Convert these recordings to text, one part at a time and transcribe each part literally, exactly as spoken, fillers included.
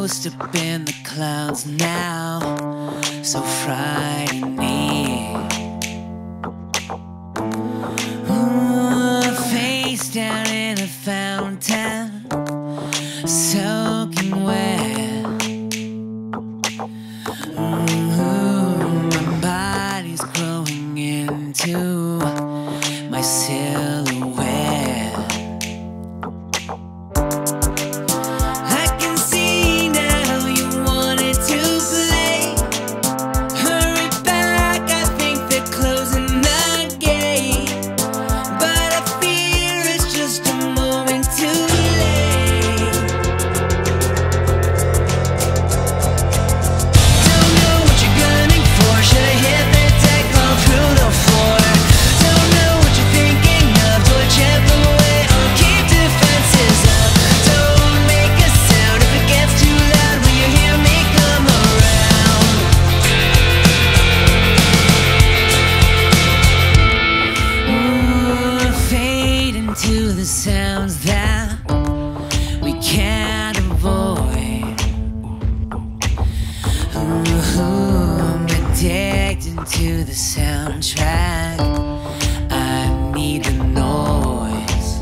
ghost up in the clouds now, so frightening. Ooh, face down in a fountain, soaking wet. Ooh, my body's growing into my silhouette. To the sounds that we can't avoid. Ooh, I'm addicted to the soundtrack. I need the noise.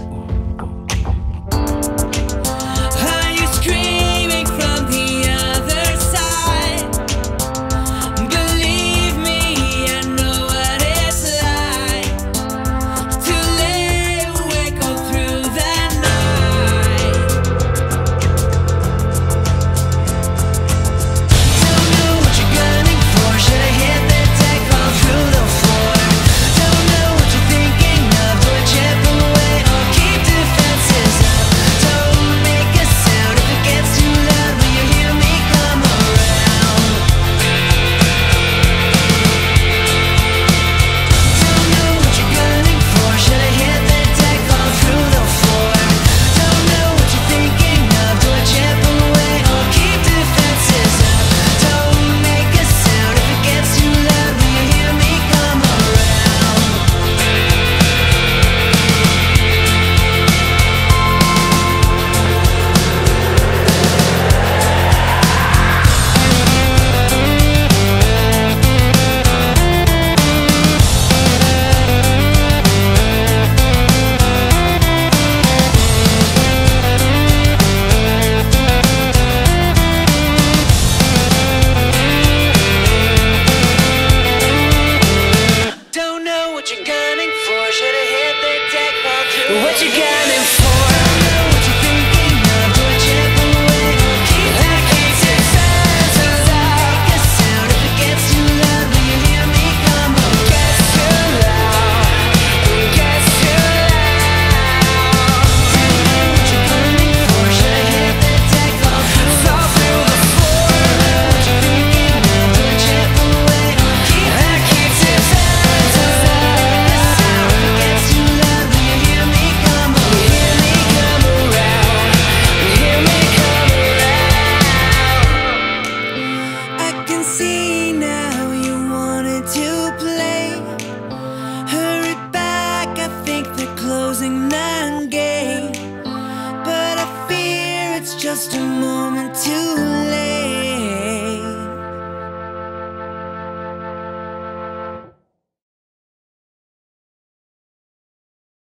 Are you screaming from the other side? Believe me, I know what it's like to lay awake all through the night. Don't know what you're gunning for. Should I hit the deck, fall through the floor? Don't know what you're thinking of. Do I chip away or keep defenses up? Don't make a sound if it gets too loud. Will you hear me come around? Don't know what you're gunning for. Should I hit the deck, fall through the floor? Don't know what you're thinking of. Do I chip away or keep defenses up? Don't make a sound if it gets too loud. Will you hear me come around? Don't know what you're gunning for. Should I hit the deck, fall through? What you gunning for? Don't know what you're thinking of. Do I chip away or keep defenses up? Make a sound if it gets too loud. Will you hear me come around? Gets too loud. Gets too loud. Don't know what you're gunning for. Should I hit the deck, fall through? Fall through the floor. Don't know what you're thinking of. Do I chip away or keep defenses up? Just a moment too late.